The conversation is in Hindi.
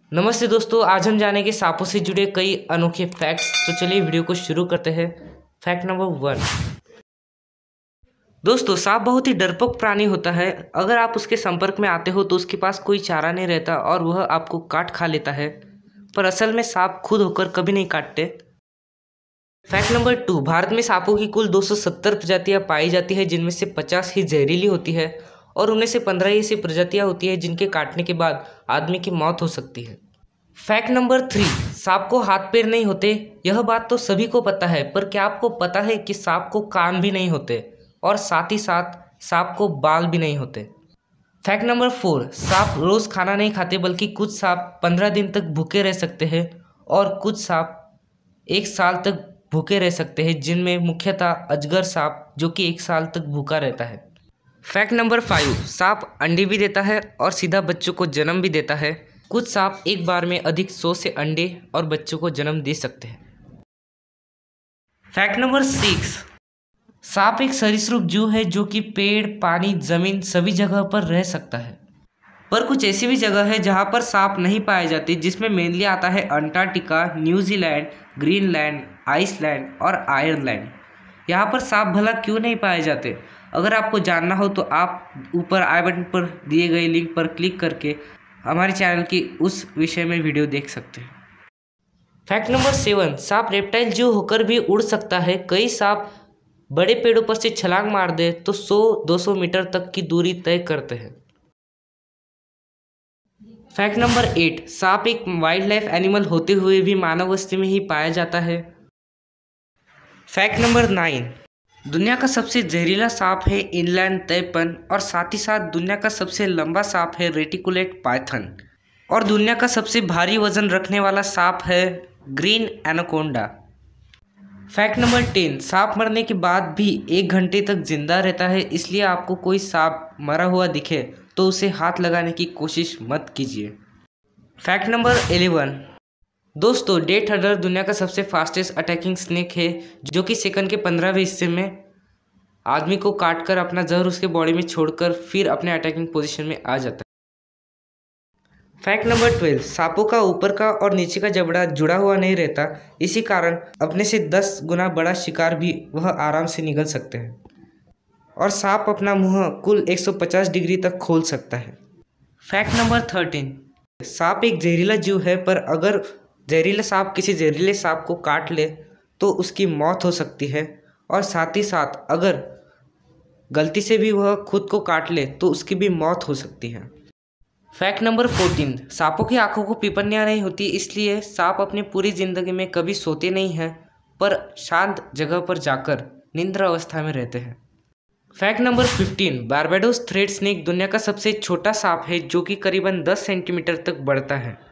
नमस्ते दोस्तों, आज हम जानेंगे सांपों से जुड़े कई अनोखे फैक्ट्स। तो चलिए वीडियो को शुरू करते हैं। Fact number 1। दोस्तों, सांप बहुत ही डरपोक प्राणी होता है। अगर आप उसके संपर्क में आते हो तो उसके पास कोई चारा नहीं रहता और वह आपको काट खा लेता है, पर असल में सांप खुद होकर कभी नहीं काटते। Fact number 2। भारत में सांपों की कुल 270 प्रजातियां पाई जाती है, जिनमें से 50 ही जहरीली होती है और उनमें से 15 ऐसी प्रजातियां होती है जिनके काटने के बाद आदमी की मौत हो सकती है। Fact number 3। सांप को हाथ पैर नहीं होते। यह बात तो सभी को पता है, पर क्या आपको पता है कि सांप को कान भी नहीं होते और साथ ही साथ सांप को बाल भी नहीं होते। Fact number 4। सांप रोज खाना नहीं खाते, बल्कि कुछ सांप 15 दिन तक भूखे रह सकते हैं और कुछ सांप 1 साल तक भूखे रह सकते हैं, जिनमें मुख्यतः अजगर सांप जो कि 1 साल तक भूखा रहता है। Fact number 5। सांप अंडे भी देता है और सीधा बच्चों को जन्म भी देता है। कुछ सांप एक बार में अधिक 100 से अंडे और बच्चों को जन्म दे सकते हैं। Fact number 6। सांप एक सरीसृप जीव है जो कि पेड़, पानी, जमीन सभी जगह पर रह सकता है। पर कुछ ऐसी भी जगह है जहां पर सांप नहीं पाए जाते, जिसमें मेनली आता है अंटार्कटिका, न्यूजीलैंड, ग्रीनलैंड, आइसलैंड और आयरलैंड। यहाँ पर सांप भला क्यों नहीं पाए जाते? अगर आपको जानना हो तो आप ऊपर आई बटन पर दिए गए लिंक पर क्लिक करके हमारे चैनल की उस विषय में वीडियो देख सकते हैं। Fact number 7। सांप रेप्टाइल जीव होकर भी उड़ सकता है। कई सांप बड़े पेड़ों पर से छलांग मार दे तो 100-200 मीटर तक की दूरी तय करते हैं। Fact number 8। सांप एक वाइल्ड लाइफ एनिमल होते हुए भी मानव बस्ती में ही पाया जाता है। Fact number 9। दुनिया का सबसे जहरीला सांप है इनलैंड तैपन और साथ ही साथ दुनिया का सबसे लंबा सांप है रेटिकुलेट पाइथन और दुनिया का सबसे भारी वजन रखने वाला सांप है ग्रीन एनाकोंडा। Fact number 10। सांप मरने के बाद भी 1 घंटे तक जिंदा रहता है, इसलिए आपको कोई सांप मरा हुआ दिखे तो उसे हाथ लगाने की कोशिश मत कीजिए। Fact number 11। दोस्तों, डेथ अडर दुनिया का सबसे फास्टेस्ट अटैकिंग स्नेक है, जो कि सेकंड के 15वें हिस्से में आदमी को काटकर अपना जहर उसके बॉडी में छोड़कर फिर अपने अटैकिंग पोजीशन में आ जाता है। Fact number 12। सांपों का ऊपर का और नीचे का जबड़ा जुड़ा हुआ नहीं रहता, इसी कारण अपने से 10 गुना बड़ा शिकार भी वह आराम से निगल सकते हैं और सांप अपना मुंह कुल 150 डिग्री तक खोल सकता है। Fact number 13। सांप एक जहरीला जीव है, पर अगर जहरीला सांप किसी जहरीले सांप को काट ले तो उसकी मौत हो सकती है और साथ ही साथ अगर गलती से भी वह खुद को काट ले तो उसकी भी मौत हो सकती है। Fact number 14। सांपों की आंखों को पिपनियाँ नहीं होती, इसलिए सांप अपनी पूरी जिंदगी में कभी सोते नहीं हैं, पर शांत जगह पर जाकर निद्रा अवस्था में रहते हैं। Fact number 15। Barbados thread snake दुनिया का सबसे छोटा सांप है, जो कि करीबन 10 सेंटीमीटर तक बढ़ता है।